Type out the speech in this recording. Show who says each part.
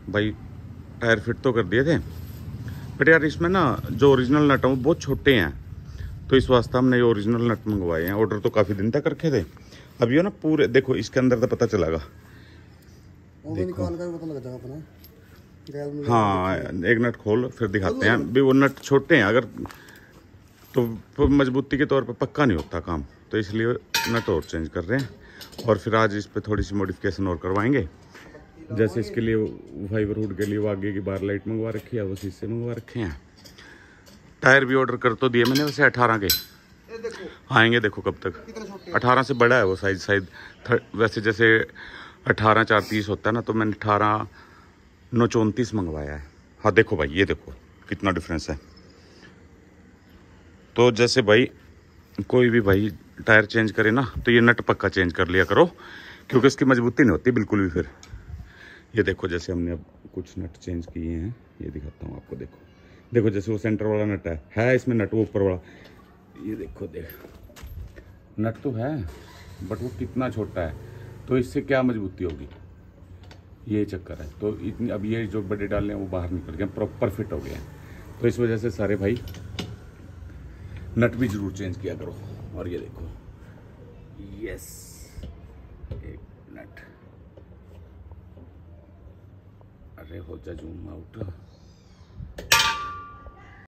Speaker 1: भाई tyre fit तो कर दिए थे, बट यार इसमें ना जो ओरिजिनल नट है वो बहुत छोटे हैं, तो इस वास्ते हमने ये ओरिजिनल नट मंगवाए हैं। ऑर्डर तो काफ़ी दिन तक रखे थे। अब ये ना पूरे देखो इसके अंदर तो पता चलेगा, देखो
Speaker 2: पता लग जाएगा अपना।
Speaker 1: हाँ एक नट खोल फिर दिखाते हैं भी। वो नट छोटे हैं अगर तो मजबूती के तौर पे पक्का नहीं होता काम, तो इसलिए नट और चेंज कर रहे हैं। और फिर आज इस पे थोड़ी सी मॉडिफिकेशन और करवाएंगे। जैसे इसके लिए फाइबर हुड के लिए वो आगे की बार लाइट मंगवा रखी है, वो शीशे मंगवा रखे हैं। टायर भी ऑर्डर कर तो दिए मैंने वैसे 18 के आएंगे, देखो कब तक। 18 से बड़ा है वो साइज शायद, वैसे जैसे 18/4/30 होता है ना, तो मैंने 18/9/34 मंगवाया है। हाँ देखो भाई, ये देखो कितना डिफरेंस है। तो जैसे भाई कोई भी भाई टायर चेंज करे ना, तो ये नट पक्का चेंज कर लिया करो, क्योंकि इसकी मजबूती नहीं होती बिल्कुल भी। फिर ये देखो जैसे हमने अब कुछ नट चेंज किए हैं, ये दिखाता हूँ आपको। देखो देखो जैसे वो सेंटर वाला नट है इसमें नट, वो ऊपर वाला, ये देखो देख नट तो है बट वो कितना छोटा है, तो इससे क्या मजबूती होगी, ये चक्कर है। तो इतनी अब ये जो बड़े डाले हैं वो बाहर निकल गए, प्रॉपर फिट हो गए हैं। तो इस वजह से सारे भाई नट भी जरूर चेंज किया करो। और ये देखो यस, एक नट, अरे हो जा जूम आउट।